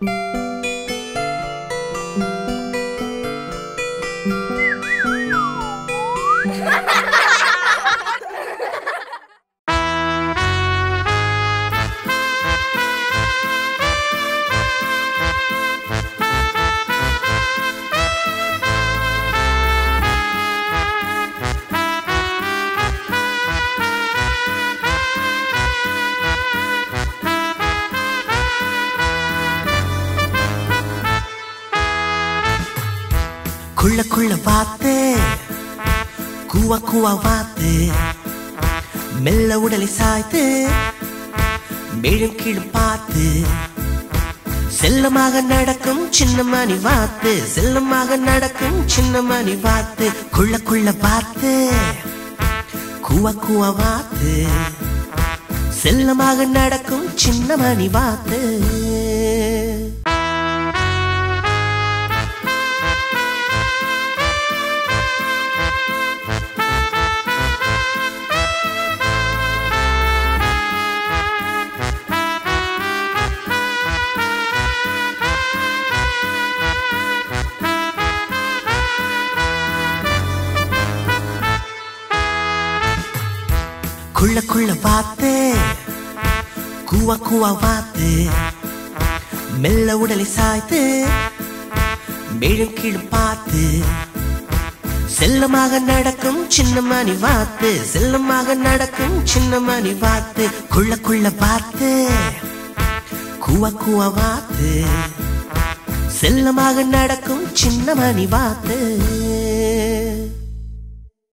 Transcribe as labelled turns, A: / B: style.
A: குள்ள குள்ள வாத்து கூவா கூவா வாத்து மெல்ல உடலை சாய்த்து மேலும் கீழும் பார்த்து செல்லமாக நடக்கும் சின்ன மணி வாத்து செல்லமாக நடக்கும் சின்ன மணி வாத்து குள்ள குள்ள வாத்து கூவா கூவா வாத்து செல்லமாக நடக்கும் சின்ன மணி வாத்து குள்ள குள்ள வாத்து கூவா கூவா வாத்து மெல்ல உடலை சாய்த்து மேலும் கீழும் பார்த்து செல்லமாக நடக்கும் சின்ன மணி வாத்து செல்லமாக நடக்கும் சின்ன மணி வாத்து குள்ள குள்ள வாத்து கூவா கூவா வாத்து செல்லமாக நடக்கும் சின்ன மணி வாத்து